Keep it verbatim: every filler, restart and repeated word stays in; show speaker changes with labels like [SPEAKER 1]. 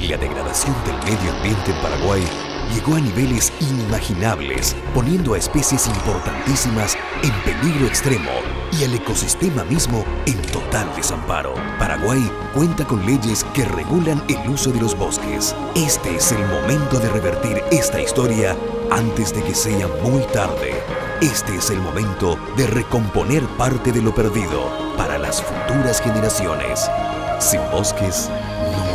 [SPEAKER 1] La degradación del medio ambiente en Paraguay llegó a niveles inimaginables, poniendo a especies importantísimas en peligro extremo y al ecosistema mismo en total desamparo. Paraguay cuenta con leyes que regulan el uso de los bosques. Este es el momento de revertir esta historia antes de que sea muy tarde. Este es el momento de recomponer parte de lo perdido para las futuras generaciones. Sin bosques, no